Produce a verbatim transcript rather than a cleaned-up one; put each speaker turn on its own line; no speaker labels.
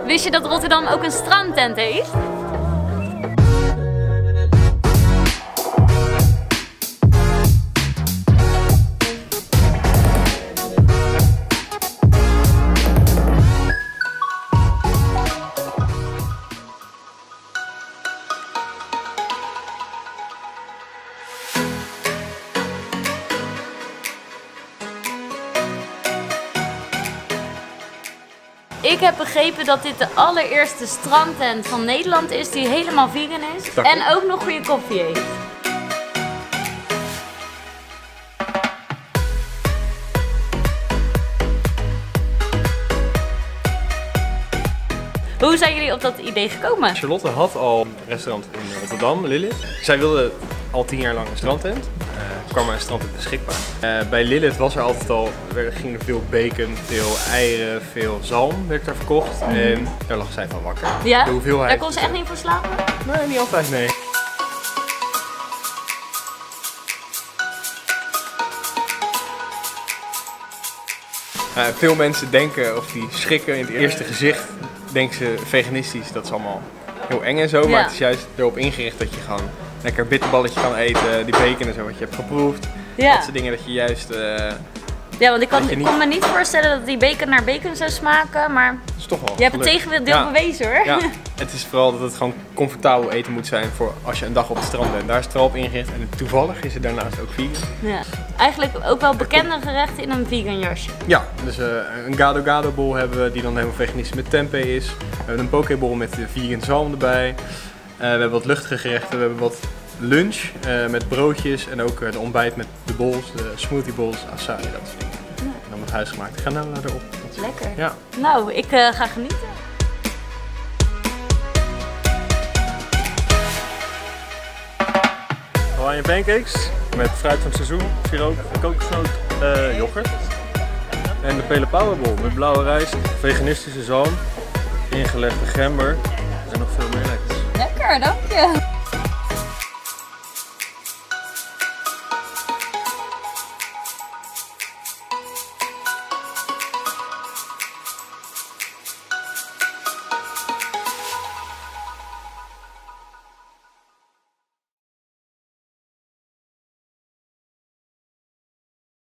Wist je dat Rotterdam ook een strandtent heeft? Ik heb begrepen dat dit de allereerste strandtent van Nederland is die helemaal vegan is.
Dat
en ook nog goede koffie heeft. Hoe zijn jullie op dat idee gekomen?
Charlotte had al een restaurant in Rotterdam, Lilith. Zij wilde al tien jaar lang een strandtent. Er kwam maar een strandtent beschikbaar. Uh, bij Lilith was er altijd al, er ging er veel bacon, veel eieren, veel zalm werd er verkocht. Mm. En daar lag zij van wakker.
Ja?
De hoeveelheid...
Daar kon ze echt niet voor slapen?
Nee, niet altijd, nee. Uh, veel mensen denken, of die schrikken in het eerste gezicht, denken ze veganistisch, dat is allemaal heel eng en zo. Ja. Maar het is juist erop ingericht dat je gewoon lekker bitterballetje kan eten, die bacon en zo wat je hebt geproefd. Ja. Dat soort dingen dat je juist... Uh,
ja, want ik kan, ik kon me niet voorstellen dat die bacon naar bacon zou smaken, maar
dat is toch wel
je hebt het tegendeel ja. bewezen hoor.
Ja, het is vooral dat het gewoon comfortabel eten moet zijn voor als je een dag op het strand bent. Daar is het wel op ingericht en toevallig is het daarnaast ook vegan.
Ja. Eigenlijk ook wel bekende gerechten in een vegan jasje.
Ja, dus uh, een gado gado bol hebben we die dan helemaal veganistisch met tempeh is. We hebben een pokeball met de vegan zalm erbij. Uh, we hebben wat luchtige gerechten, we hebben wat lunch uh, met broodjes en ook uh, de ontbijt met de bowls, de smoothie bowls, acai, dat soort dingen. Ja. En dan met huisgemaakt granola erop.
Lekker.
Ja.
Nou, ik uh, ga genieten.
Hawaiian pancakes met fruit van het seizoen, siroop, kokosnoot, uh, yoghurt. En de Pele Powerball met blauwe rijst, veganistische zalm, ingelegde gember en nog veel meer lekkers.
Lekker, dank je.